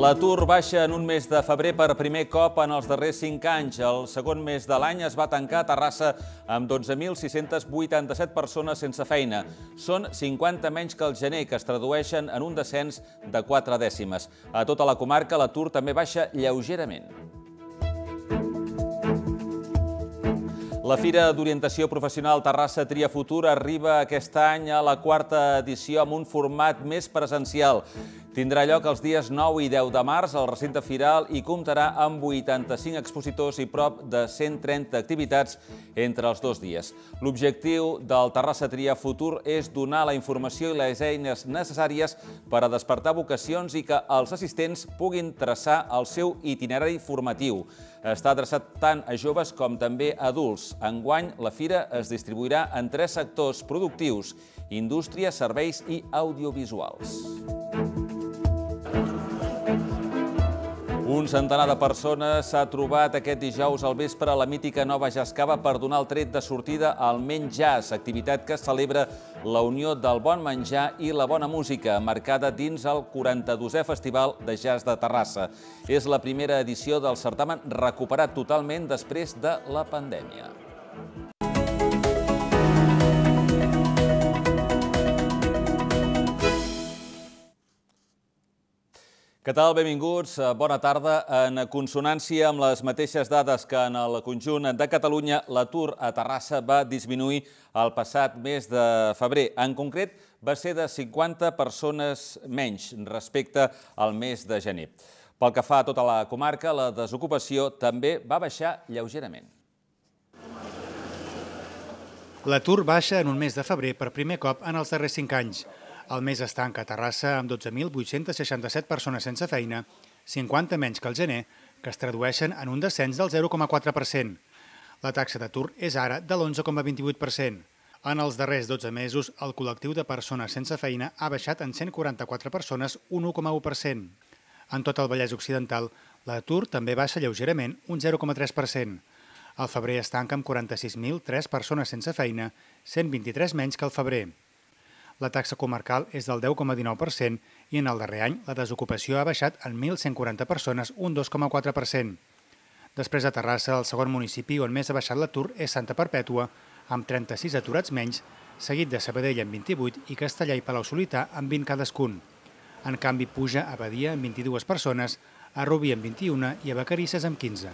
L'atur baixa en un mes de febrer per primer cop en els darrers 5 anys. El segon mes de l'any es va tancar a Terrassa amb 12.687 persones sense feina. Són 50 menys que el gener, que es tradueixen en un descens de 4 dècimes. A tota la comarca l'atur també baixa lleugerament. La Fira d'Orientació Professional Terrassa Tria Futur arriba aquest any a la 4a edició amb un format més presencial. Tindrà lloc els dies 9 i 10 de març al recinte firal i comptarà amb 85 expositors i prop de 130 activitats entre els 2 dies. L'objectiu del Terrassa Tria Futur és donar la informació i les eines necessàries per a despertar vocacions i que els assistents puguin traçar el seu itinerari formatiu. Està adreçat tant a joves com també a adults. Enguany, la fira es distribuirà en 3 sectors productius: indústria, serveis i audiovisuals. Un centenar de persones s'ha trobat aquest dijous al vespre a la mítica Nova Jascava per donar el tret de sortida al Menjars, activitat que celebra la unió del bon menjar i la bona música, marcada dins el 42è Festival de Jazz de Terrassa. És la primera edició del certamen recuperat totalment després de la pandèmia. Què tal? Benvinguts. Bona tarda. En consonància amb les mateixes dades que en el conjunt de Catalunya, l'atur a Terrassa va disminuir el passat mes de febrer. En concret, va ser de 50 persones menys respecte al mes de gener. Pel que fa a tota la comarca, la desocupació també va baixar lleugerament. L'atur baixa en un mes de febrer per primer cop en els darrers 5 anys. El mes es tanca a Terrassa amb 12.867 persones sense feina, 50 menys que el gener, que es tradueixen en un descens del 0,4%. La taxa d'atur és ara de l'11,28%. En els darrers 12 mesos, el col·lectiu de persones sense feina ha baixat en 144 persones, un 1,1%. En tot el Vallès Occidental, l'atur també baixa lleugerament, un 0,3%. El febrer es tanca amb 46.003 persones sense feina, 123 menys que el febrer. La taxa comarcal és del 10,19% i en el darrer any la desocupació ha baixat en 1.140 persones, un 2,4%. Després de Terrassa, el segon municipi on més ha baixat l'atur és Santa Perpètua, amb 36 aturats menys, seguit de Sabadell amb 28 i Castellar i Palau-solità amb 20 cadascun. En canvi, puja a Badia amb 22 persones, a Rubí amb 21 i a Vacarisses amb 15.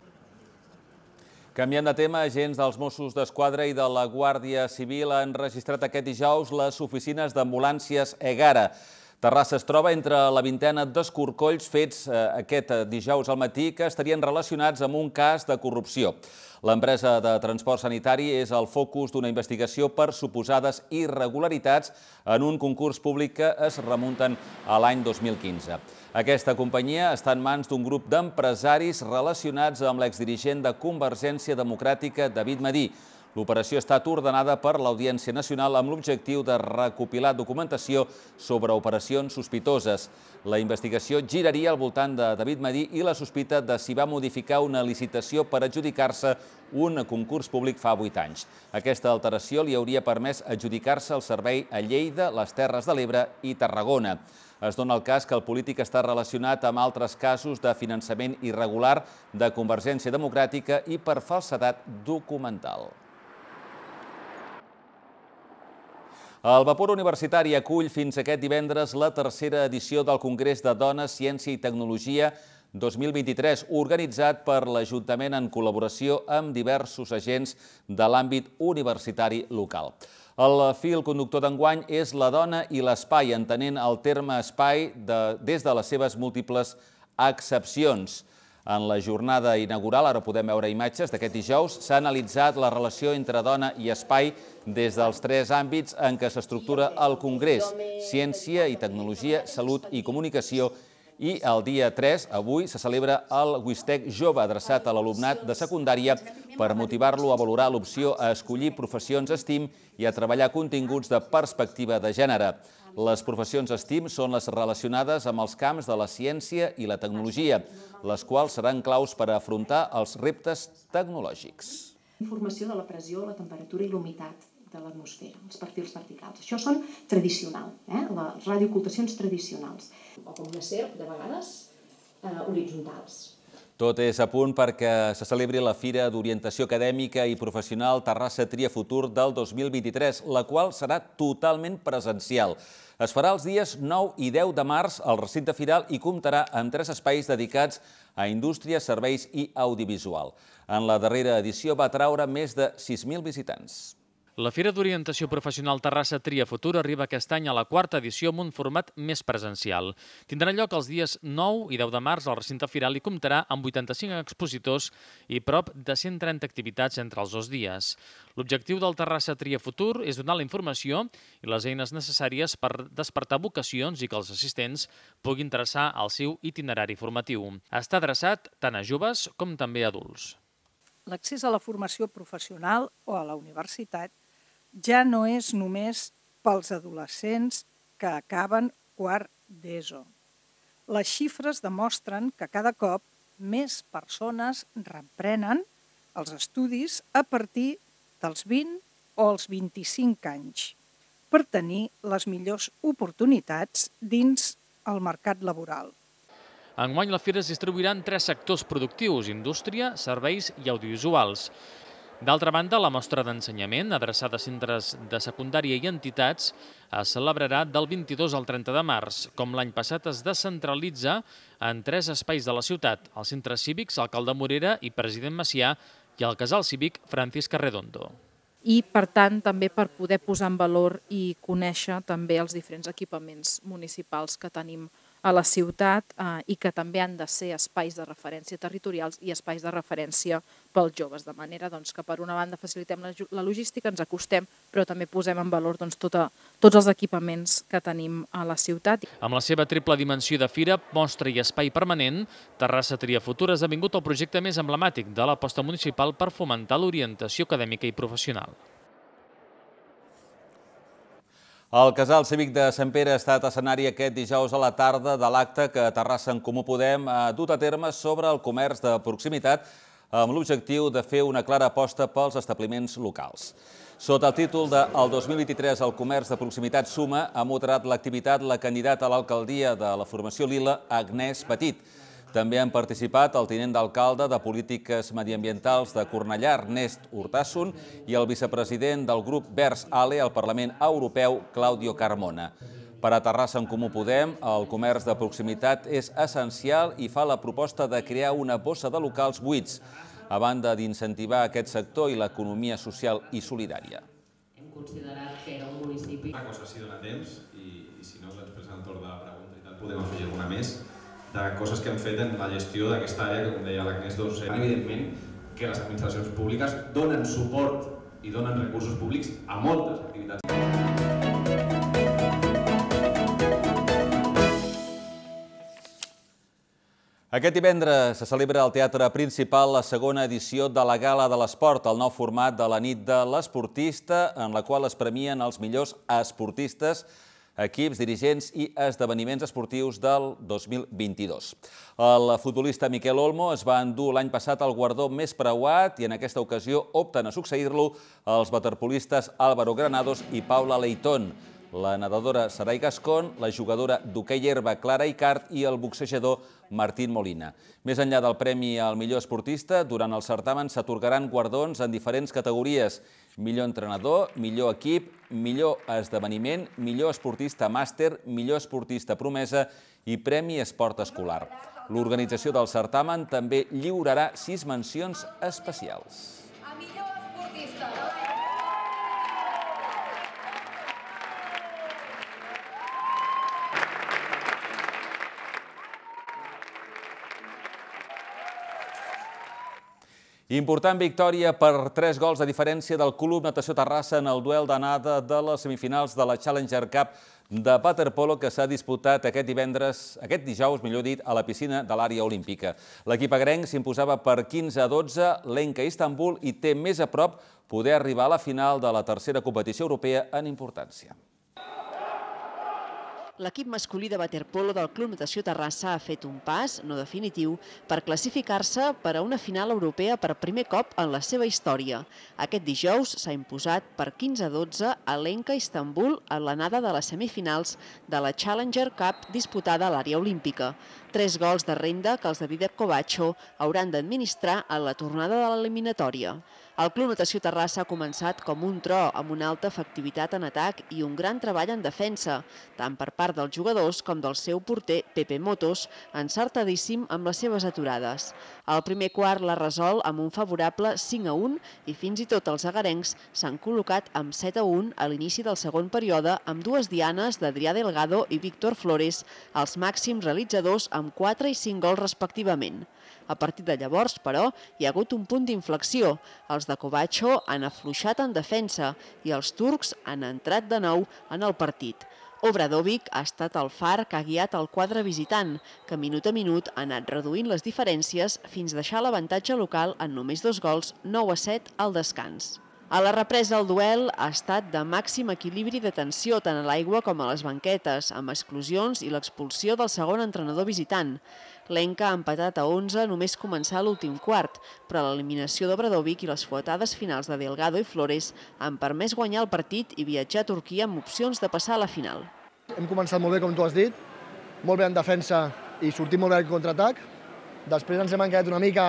Canviant de tema, agents dels Mossos d'Esquadra i de la Guàrdia Civil han registrat aquest dijous les oficines d'ambulàncies Egara. Terrassa es troba entre la vintena d'escorcolls fets aquest dijous al matí que estarien relacionats amb un cas de corrupció. L'empresa de transport sanitari és el focus d'una investigació per suposades irregularitats en un concurs públic que es remunten a l'any 2015. Aquesta companyia està en mans d'un grup d'empresaris relacionats amb l'exdirigent de Convergència Democràtica, David Madí. L'operació ha estat ordenada per l'Audiència Nacional amb l'objectiu de recopilar documentació sobre operacions sospitoses. La investigació giraria al voltant de David Madí i la sospita de si va modificar una licitació per adjudicar-se un concurs públic fa 8 anys. Aquesta alteració li hauria permès adjudicar-se el servei a Lleida, les Terres de l'Ebre i Tarragona. Es dona el cas que el polític està relacionat amb altres casos de finançament irregular de Convergència Democràtica i per falsedat documental. El Vapor Universitari acull fins aquest divendres la tercera edició del Congrés de Dones, Ciència i Tecnologia 2023, organitzat per l'Ajuntament en col·laboració amb diversos agents de l'àmbit universitari local. El fil conductor d'enguany és la dona i l'espai, entenent el terme espai des de les seves múltiples accepcions. En la jornada inaugural, ara podem veure imatges d'aquest dijous, s'ha analitzat la relació entre dona i espai des dels 3 àmbits en què s'estructura el Congrés: ciència i tecnologia, salut i comunicació. I el dia 3, avui, se celebra el WISTEC Jove, adreçat a l'alumnat de secundària per motivar-lo a valorar l'opció a escollir professions STEAM i a treballar continguts de perspectiva de gènere. Les professions STEAM són les relacionades amb els camps de la ciència i la tecnologia, les quals seran claus per afrontar els reptes tecnològics. Informació de la pressió, la temperatura i l'humitat de l'atmosfera, els perfils verticals. Això són tradicionals, les radioocultacions tradicionals. O com una serp, de vegades, horitzontals. Tot és a punt perquè se celebri la Fira d'Orientació Acadèmica i Professional Terrassa Tria Futur del 2023, la qual serà totalment presencial. Es farà els dies 9 i 10 de març al recinte firal i comptarà amb 3 espais dedicats a indústria, serveis i audiovisual. En la darrera edició va atraure més de 6.000 visitants. La Fira d'Orientació Professional Terrassa Tria Futur arriba aquest any a la 4ª edició amb un format més presencial. Tindrà lloc els dies 9 i 10 de març al recinte firal i comptarà amb 85 expositors i prop de 130 activitats entre els 2 dies. L'objectiu del Terrassa Tria Futur és donar la informació i les eines necessàries per despertar vocacions i que els assistents puguin traçar el seu itinerari formatiu. Està adreçat tant a joves com també a adults. L'accés a la formació professional o a la universitat ja no és només pels adolescents que acaben quart d'ESO. Les xifres demostren que cada cop més persones reprenen els estudis a partir dels 20 o els 25 anys per tenir les millors oportunitats dins el mercat laboral. Enguany la fira es distribuirà en 3 sectors productius: indústria, serveis i audiovisuals. D'altra banda, la mostra d'ensenyament, adreçada a centres de secundària i entitats, es celebrarà del 22 al 30 de març. Com l'any passat, es descentralitza en 3 espais de la ciutat: els centres cívics, Alcalde Morera i President Macià, i el casal cívic Francisca Redondo. I, per tant, també per poder posar en valor i conèixer també els diferents equipaments municipals que tenim a la ciutat i que també han de ser espais de referència territorials i espais de referència pels joves, de manera que per una banda facilitem la logística, ens acostem, però també posem en valor tots els equipaments que tenim a la ciutat. Amb la seva triple dimensió de fira, mostra i espai permanent, Terrassa Tria Futur ha esdevingut el projecte més emblemàtic de l'aposta municipal per fomentar l'orientació acadèmica i professional. El casal cívic de Sant Pere ha estat escenari aquest dijous a la tarda de l'acte que Terrassa en Comú Podem ha dut a terme sobre el comerç de proximitat amb l'objectiu de fer una clara aposta pels establiments locals. Sota el títol de "El 2023 el comerç de proximitat suma", ha moderat l'activitat la candidata a l'alcaldia de la formació Lila, Agnès Petit. També han participat el tinent d'alcalde de Polítiques Mediambientals de Cornellà, Ernest Urtasun, i el vicepresident del grup Verds Ale al Parlament Europeu, Claudio Carmona. Per a Terrassa en Comú Podem, el comerç de proximitat és essencial i fa la proposta de crear una bossa de locals buits, a banda d'incentivar aquest sector i l'economia social i solidària. Hem considerat que era un municipi... Una cosa, si dona temps, i si no, després en el torn de la pregunta podem afegir alguna més, de coses que hem fet en la gestió d'aquesta àrea, que com deia l'Agnès, evidentment que les administracions públiques donen suport i donen recursos públics a moltes activitats. Aquest divendres se celebra al Teatre Principal la segona edició de la Gala de l'Esport, el nou format de la nit de l'esportista, en la qual es premien els millors esportistes, equips, dirigents i esdeveniments esportius del 2022. El futbolista Miquel Olmo es va endur l'any passat el guardó més preuat i en aquesta ocasió opten a succeir-lo els waterpolistes Álvaro Granados i Paula Leitón, la nedadora Sarai Gascón, la jugadora d'hoquei herba Clara Icart i el boxejador Martín Molina. Més enllà del premi al millor esportista, durant el certamen s'atorgaran guardons en diferents categories: millor entrenador, millor equip, millor esdeveniment, millor esportista màster, millor esportista promesa i premi esport escolar. L'organització del certamen també lliurarà 6 mencions especials. A millor esportista. Important victòria per 3 gols de diferència del Club Natació Terrassa en el duel d'anada de les semifinals de la Challenger Cup de waterpolo que s'ha disputat aquest dijous, a la piscina de l'àrea olímpica. L'equip agrenc s'imposava per 15-12 l'Enca Istanbul i té més a prop poder arribar a la final de la tercera competició europea en importància. L'equip masculí de waterpolo del Club Natació Terrassa ha fet un pas, no definitiu, per classificar-se per a una final europea per primer cop en la seva història. Aquest dijous s'ha imposat per 15-12 a Lenca, Istanbul, en l'anada de les semifinals de la Challenger Cup disputada a l'àrea olímpica. 3 gols de renda que els de Dídac Covacho hauran d'administrar en la tornada de l'eliminatòria. El Club Natació Terrassa ha començat com un tro, amb una alta efectivitat en atac i un gran treball en defensa, tant per part dels jugadors com del seu porter, Pepe Motos, encertadíssim amb les seves aturades. El primer quart l'ha resolt amb un favorable 5-1 i fins i tot els agarencs s'han col·locat amb 7-1 a l'inici del segon període amb 2 dianes d'Adrià Delgado i Víctor Flores, els màxims realitzadors amb 4 i 5 gols respectivament. A partir de llavors, però, hi ha hagut un punt d'inflexió. Els de Covacho han afluixat en defensa i els turcs han entrat de nou en el partit. Obradovic ha estat el far que ha guiat el quadre visitant, que minut a minut ha anat reduint les diferències fins a deixar l'avantatge local en només 2 gols, 9-7 al descans. A la represa, el duel ha estat de màxim equilibri de tensió tant a l'aigua com a les banquetes, amb exclusions i l'expulsió del segon entrenador visitant. Lenca ha empatat a 11 només començar l'últim quart, però l'eliminació d'Obradovic i les fuetades finals de Delgado i Flores han permès guanyar el partit i viatjar a Turquia amb opcions de passar a la final. Hem començat molt bé, com tu has dit, molt bé en defensa i sortim molt bé al contraatac. Després ens hem enquedat una mica,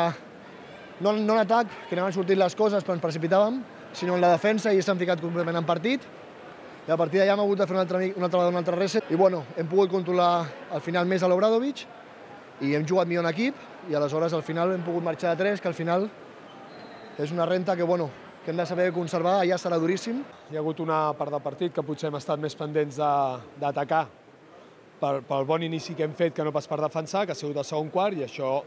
no en atac, que no han sortit les coses però ens precipitàvem, sinó en la defensa i s'han ficat completament en partit. I a partir d'allà hem hagut de fer un altre reset. I bueno, hem pogut controlar al final més a l'Obradovic i hem jugat millor en equip i aleshores al final hem pogut marxar de 3, que al final és una renta que hem de saber conservar, allà serà duríssim. Hi ha hagut una part del partit que potser hem estat més pendents d'atacar pel bon inici que hem fet que no pas per defensar, que ha sigut el segon quart, i això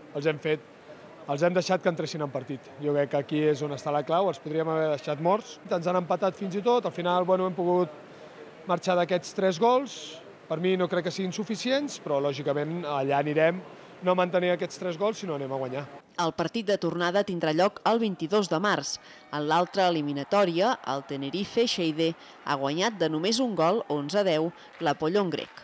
els hem deixat que entressin en partit. Jo crec que aquí és on està la clau, els podríem haver deixat morts. Ens han empatat fins i tot, al final hem pogut marxar d'aquests 3 gols. Per mi no crec que siguin suficients, però lògicament allà anirem no a mantenir aquests 3 gols, sinó anem a guanyar. El partit de tornada tindrà lloc el 22 de març. En l'altra eliminatòria, el Tenerife Lleida ha guanyat de només un gol, 11-10, l'Apollon grec.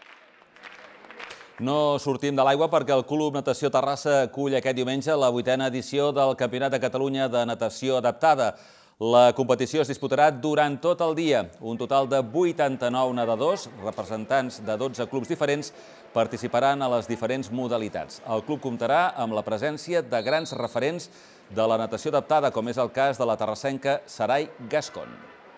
No sortim de l'aigua perquè el Club Natació Terrassa acull aquest diumenge la 8a edició del Campionat de Catalunya de Natació Adaptada. La competició es disputarà durant tot el dia. Un total de 89 nedadors, representants de 12 clubs diferents, participaran a les diferents modalitats. El club comptarà amb la presència de grans referents de la natació adaptada, com és el cas de la terrassenca Sarai Gascon.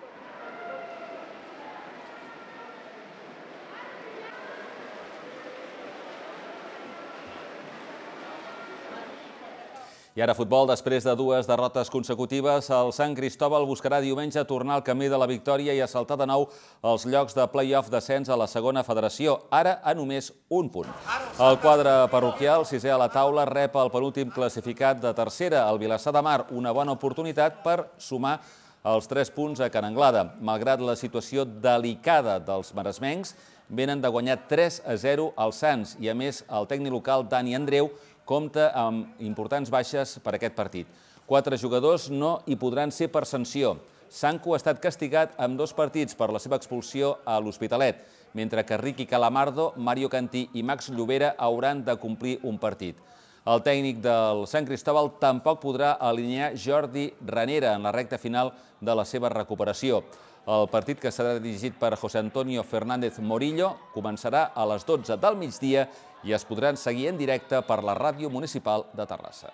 I ara futbol, després de 2 derrotes consecutives, el Sant Cristóbal buscarà diumenge tornar al camí de la victòria i assaltar de nou els llocs de play-off d'ascens a la segona federació, ara a només un punt. El quadre parroquial, 6è a la taula, rep el penúltim classificat de tercera, el Vilassar de Mar, una bona oportunitat per sumar els 3 punts a Can Anglada. Malgrat la situació delicada dels maresmencs, venen de guanyar 3-0 als Sants i, a més, el tècnic local Dani Andreu compta amb importants baixes per aquest partit. 4 jugadors no hi podran ser per sanció. Sanco ha estat castigat amb 2 partits per la seva expulsió a l'Hospitalet, mentre que Ricky Calamardo, Mario Cantí i Max Llobera hauran de complir un partit. El tècnic del Sant Cristóbal tampoc podrà alinear Jordi Ranera en la recta final de la seva recuperació. El partit, que serà dirigit per José Antonio Fernández Morillo, començarà a les 12 del migdia i es podran seguir en directe per la Ràdio Municipal de Terrassa.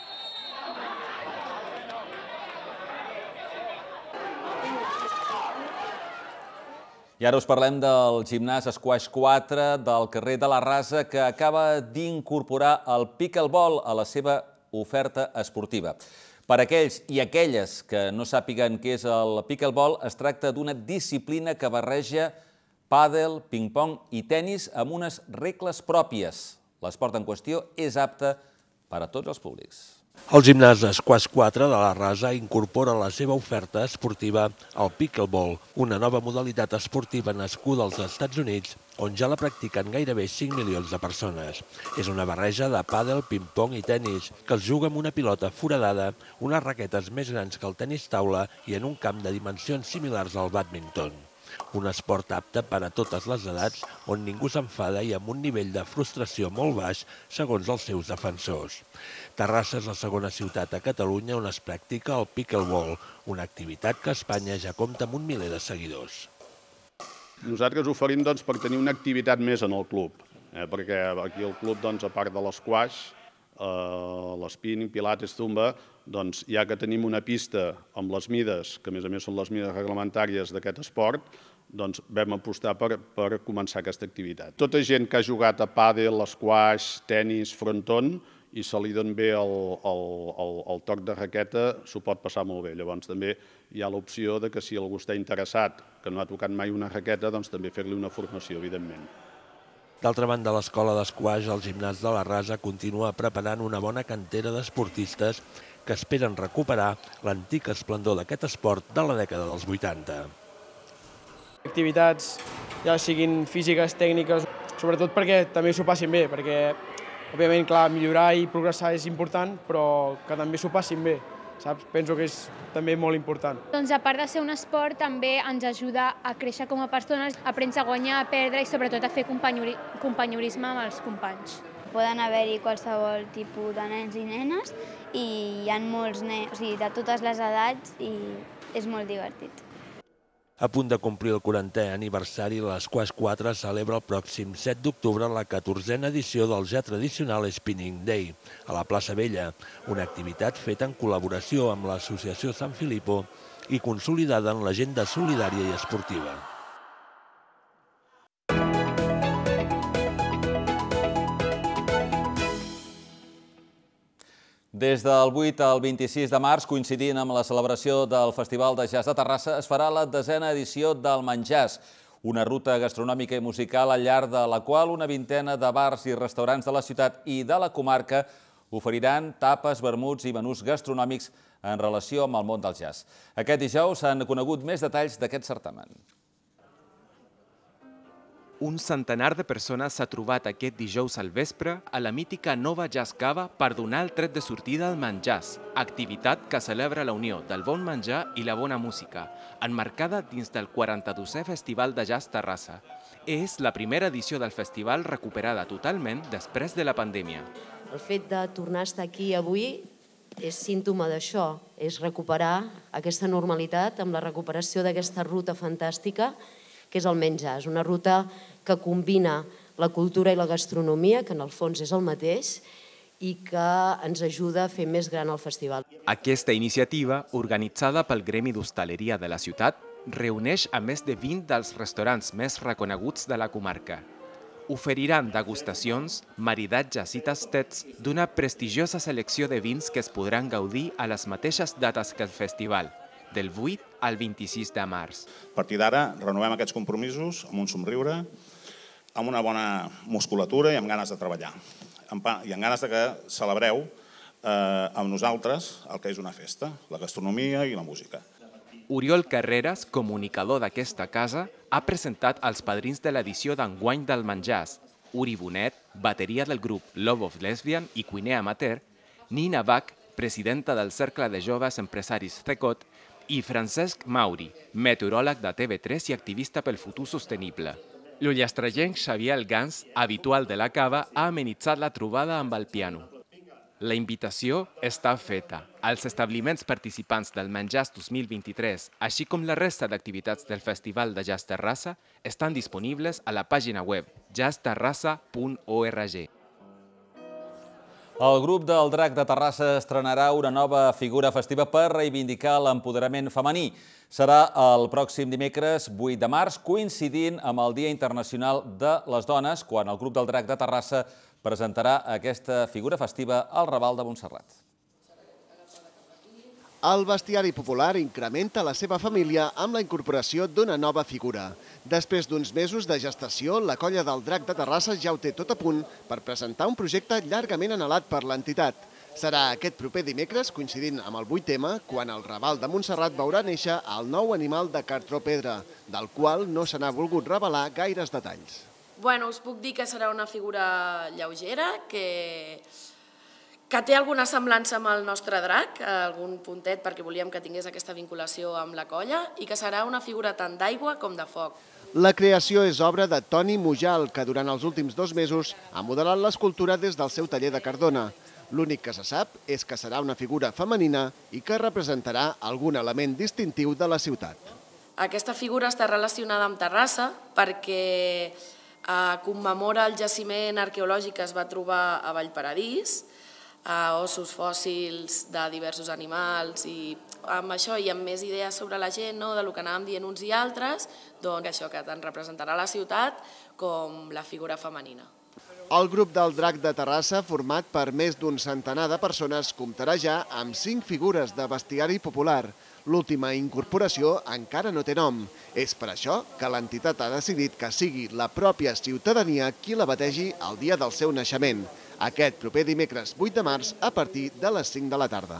I ara us parlem del gimnàs Squash 4 del carrer de la Rasa, que acaba d'incorporar el pickleball a la seva oferta esportiva. Per aquells i aquelles que no sàpiguen què és el pickleball, es tracta d'una disciplina que barreja pàdel, ping-pong i tenis amb unes regles pròpies. L'esport en qüestió és apte per a tots els públics. El gimnàs Squash 4 de la Rasa incorpora a la seva oferta esportiva el pickleball, una nova modalitat esportiva nascuda als Estats Units, on ja la practiquen gairebé 5 milions de persones. És una barreja de pàdel, ping-pong i tenis, que es juga amb una pilota foradada, unes raquetes més grans que el tenis taula i en un camp de dimensions similars al bàdminton. un esport apte per a totes les edats on ningú s'enfada i amb un nivell de frustració molt baix segons els seus defensors. Terrassa és la segona ciutat a Catalunya on es practica el pickleball, una activitat que a Espanya ja compta amb 1 miler de seguidors. Nosaltres oferim per tenir una activitat més en el club, perquè aquí al club, a part de l'esquaix, l'spinning, pilates, zumba, ja que tenim una pista amb les mides, que a més són les mides reglamentàries d'aquest esport, vam apostar per començar aquesta activitat. Tota gent que ha jugat a pàdel, esquaix, tenis, fronton, i se li dona bé el toc de raqueta, s'ho pot passar molt bé. Llavors també hi ha l'opció que si algú està interessat, que no ha tocat mai una raqueta, també fer-li una formació, evidentment. D'altra banda, l'escola d'esquaix al gimnàs de la Rasa continua preparant una bona cantera d'esportistes que esperen recuperar l'antic esplendor d'aquest esport de la dècada dels 80. Activitats, ja siguin físiques, tècniques, sobretot perquè també s'ho passin bé, perquè, òbviament, clar, millorar i progressar és important, però que també s'ho passin bé, saps? Penso que és també molt important. Doncs a part de ser un esport, també ens ajuda a créixer com a persones, aprens a guanyar, a perdre i sobretot a fer companyorisme amb els companys. Poden haver-hi qualsevol tipus de nens i nenes i hi ha molts nens, de totes les edats i és molt divertit. A punt de complir el 40è aniversari, l'Esquaix 4 celebra el pròxim 7 d'octubre la 14a edició del ja tradicional Spinning Day, a la plaça Vella, una activitat feta en col·laboració amb l'associació San Filippo i consolidada en l'agenda solidària i esportiva. Des del 8 al 26 de març, coincidint amb la celebració del Festival de Jazz de Terrassa, es farà la 10a edició del Menjars, una ruta gastronòmica i musical al llarg de la qual una vintena de bars i restaurants de la ciutat i de la comarca oferiran tapes, vermuts i menús gastronòmics en relació amb el món del jazz. Aquest dijous s'han conegut més detalls d'aquest certamen. Un centenar de persones s'ha trobat aquest dijous al vespre a la mítica Nova Jazz Cava per donar el tret de sortida al Menjars, activitat que celebra la unió del bon menjar i la bona música, emmarcada dins del 42è Festival de Jazz Terrassa. És la primera edició del festival recuperada totalment després de la pandèmia. El fet de tornar a estar aquí avui és símptoma d'això, és recuperar aquesta normalitat amb la recuperació d'aquesta ruta fantàstica que és el menjar. És una ruta que combina la cultura i la gastronomia, que en el fons és el mateix, i que ens ajuda a fer més gran el festival. Aquesta iniciativa, organitzada pel Gremi d'Hostaleria de la ciutat, reuneix a més de 20 dels restaurants més reconeguts de la comarca. Oferiran degustacions, maridatges i tastets d'una prestigiosa selecció de vins que es podran gaudir a les mateixes dates que el festival, del 8 al 26 de març. A partir d'ara renovem aquests compromisos amb un somriure, amb una bona musculatura i amb ganes de treballar. I amb ganes que celebreu amb nosaltres el que és una festa, la gastronomia i la música. Oriol Carreras, comunicador d'aquesta casa, ha presentat els padrins de l'edició d'enguany del Menjars: Uri Bonet, bateria del grup Love of Lesbian i cuiner amateur, Nina Bach, presidenta del Cercle de Joves Empresaris CECOT, i Francesc Mauri, meteoròleg de TV3 i activista pel futur sostenible. L'ullastregenc Xavier Algans, habitual de la cava, ha amenitzat la trobada amb el piano. La invitació està feta. Els establiments participants del Menjars 2023, així com la resta d'activitats del Festival de Jazz Terrassa, estan disponibles a la pàgina web jazzterrassa.org. El grup del Drac de Terrassa estrenarà una nova figura festiva per reivindicar l'empoderament femení. Serà el pròxim dimecres 8 de març, coincidint amb el Dia Internacional de les Dones, quan el grup del Drac de Terrassa presentarà aquesta figura festiva al Raval de Montserrat. El bestiari popular incrementa la seva família amb la incorporació d'una nova figura. Després d'uns mesos de gestació, la colla del Drac de Terrassa ja ho té tot a punt per presentar un projecte llargament anhelat per l'entitat. Serà aquest proper dimecres, coincidint amb el 8M, quan el Raval de Montserrat veurà néixer el nou animal de cartró pedra, del qual no se n'ha volgut revelar gaires detalls. Bueno, us puc dir que serà una figura lleugera, que que té alguna semblança amb el nostre drac, algun puntet perquè volíem que tingués aquesta vinculació amb la colla, i que serà una figura tant d'aigua com de foc. La creació és obra de Toni Mujal, que durant els últims 2 mesos ha modelat l'escultura des del seu taller de Cardona. L'únic que se sap és que serà una figura femenina i que representarà algun element distintiu de la ciutat. Aquesta figura està relacionada amb Terrassa perquè commemora el jaciment arqueològic que es va trobar a Vallparadís, ossos fòssils de diversos animals, i amb això i amb més idees sobre la gent, del que anàvem dient uns i altres, doncs això que tant representarà la ciutat com la figura femenina. El grup del Drac de Terrassa, format per més d'un centenar de persones, comptarà ja amb 5 figures de bestiari popular. L'última incorporació encara no té nom. És per això que l'entitat ha decidit que sigui la pròpia ciutadania qui la bategi el dia del seu naixement, aquest proper dimecres 8 de març a partir de les 5 de la tarda.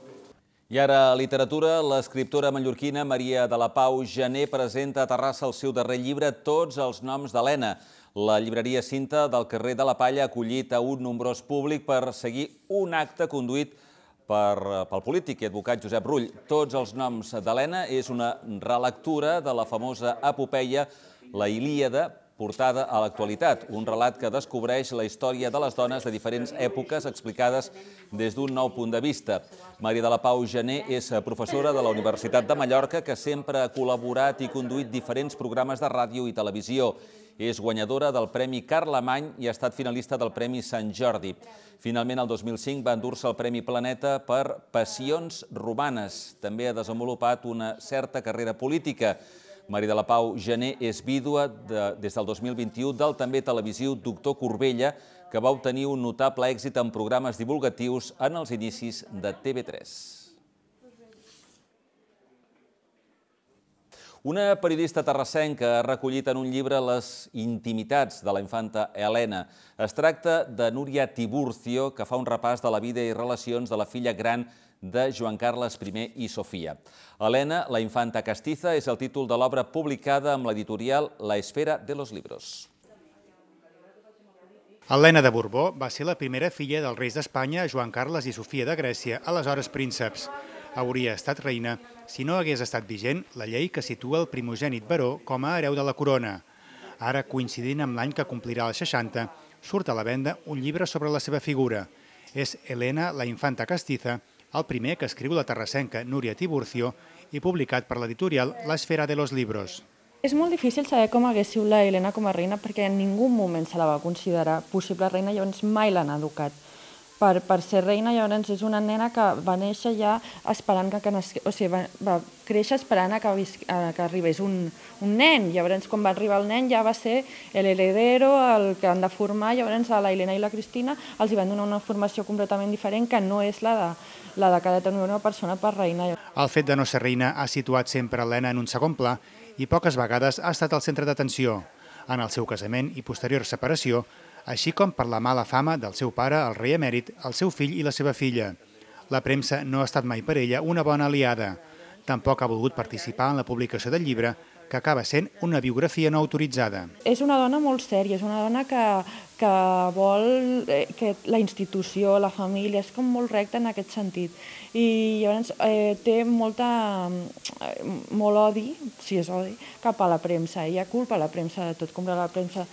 I ara, a literatura, l'escriptora mallorquina Maria de la Pau Gené presenta a Terrassa el seu darrer llibre Tots els noms d'Helena. La llibreria Cinta del carrer de la Palla ha acollit a un nombrós públic per seguir un acte conduït pel polític i advocat Josep Rull. Tots els noms d'Helena és una relectura de la famosa epopeia La Ilíada, portada a l'actualitat, un relat que descobreix la història de les dones de diferents èpoques explicades des d'un nou punt de vista. Maria de la Pau Gené és professora de la Universitat de Mallorca que sempre ha col·laborat i conduït diferents programes de ràdio i televisió. És guanyadora del Premi Carlemany i ha estat finalista del Premi Sant Jordi. Finalment, el 2005 va endur-se el Premi Planeta per Passions romanes. També ha desenvolupat una certa carrera política. Maria de la Pau Gené és vídua des del 2021 del també televisiu Doctor Corbella, que va obtenir un notable èxit en programes divulgatius en els inicis de TV3. Una periodista terrassenca ha recollit en un llibre les intimitats de la infanta Helena. Es tracta de Núria Tiburcio, que fa un repàs de la vida i relacions de la filla gran de Joan Carles I i Sofia. Helena, la infanta castiza, és el títol de l'obra publicada amb l'editorial La Esfera de los Libros. Helena de Borbó va ser la primera filla dels reis d'Espanya, Joan Carles i Sofia de Grècia, aleshores prínceps. Hauria estat reina si no hagués estat vigent la llei que situa el primogènit baró com a hereu de la corona. Ara, coincidint amb l'any que complirà els 60, surt a la venda un llibre sobre la seva figura. És Helena, la infanta castiza, el primer que escriu la terrassenca Núria Tiburcio i publicat per l'editorial La Esfera de los Libros. És molt difícil saber com hagués sigut la Helena com a reina perquè en ningú moment se la va considerar possible reina, llavors mai l'han educat. Per ser reina, llavors és una nena que va néixer ja esperant va créixer esperant que arribés un nen. Llavors, quan va arribar el nen, ja va ser l'heredero, el que han de formar. Llavors, a la Helena i la Cristina els hi van donar una formació completament diferent que no és la de cada tenir una persona per reina. El fet de no ser reina ha situat sempre Helena en un segon pla i poques vegades ha estat el centre d'atenció. En el seu casament i posterior separació, així com per la mala fama del seu pare, el rei emèrit, el seu fill i la seva filla. La premsa no ha estat mai per ella una bona aliada. Tampoc ha volgut participar en la publicació del llibre, que acaba sent una biografia no autoritzada. És una dona molt sèria, és una dona que vol que la institució, la família, és com molt recta en aquest sentit. I llavors té molt odi, si és odi, cap a la premsa. Ella culpa la premsa de tot, culpa la premsa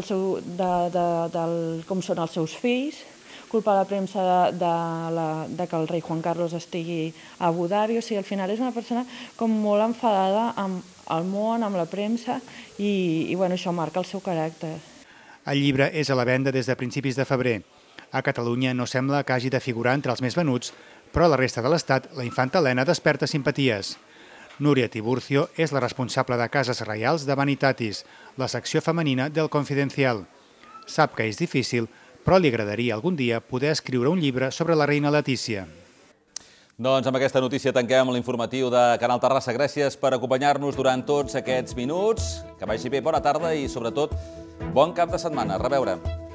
com són els seus fills, culpa la premsa de que el rei Juan Carlos estigui a Abu Dhabi. O sigui, al final és una persona com molt enfadada amb el món, amb la premsa, i això marca el seu caràcter. El llibre és a la venda des de principis de febrer. A Catalunya no sembla que hagi de figurar entre els més venuts, però a la resta de l'Estat la infanta Helena desperta simpaties. Núria Tiburcio és la responsable de Cases Reials de Vanitatis, la secció femenina del Confidencial. Sap que és difícil, però li agradaria algun dia poder escriure un llibre sobre la reina Letícia. Doncs amb aquesta notícia tanquem l'informatiu de Canal Terrassa. Gràcies per acompanyar-nos durant tots aquests minuts. Que vagi bé, bona tarda i, sobretot, bon cap de setmana. A reveure.